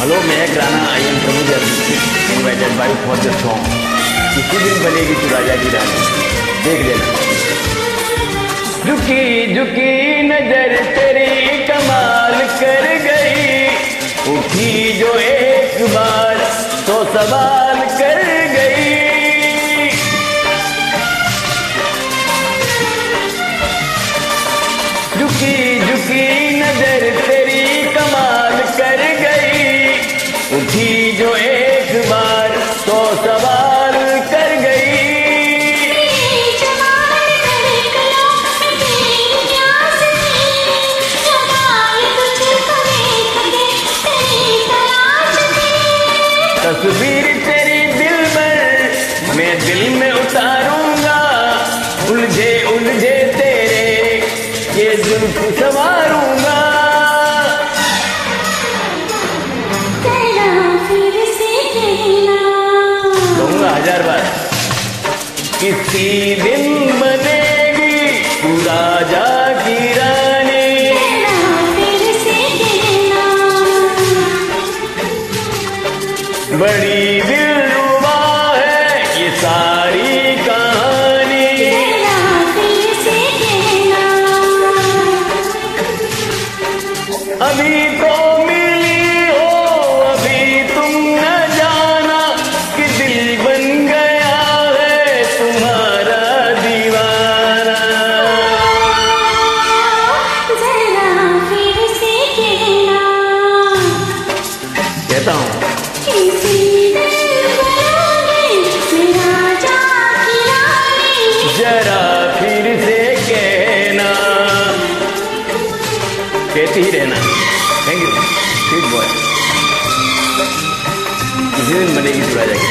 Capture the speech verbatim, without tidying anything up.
Hello Mahak Rana, I am Prabhu invited by for the song. किसी दिन बनेगी तू राजा की रानी, देख लेना। झुकी झुकी नजर तेरी कमाल कर गई, उठी जो एक बार तो सवाल कर गई। झुकी झुकी नजर तेरी कमाल कर गई, उठी जो एक बार तो सवाल कर गई। तस्वीर तेरी दिल में मैं दिल में उतारूंगा, उलझे उलझे तेरे ये जुल्फ संवारूंगा। कहूंगा हजार बार, किसी दिन बनेगी तू राजा की रानी। बड़ी दिलरुबा है ये सारी कहानी। अभी तो मिली हो, अभी तुम न जाना कि दिल बन गया है तुम्हारा दीवाना। कहता हूँ जरा फिर से कहना, कहती ही रहना। थैंक यू, ठीक बॉय। किसी दिन बनेगी तू राजा की।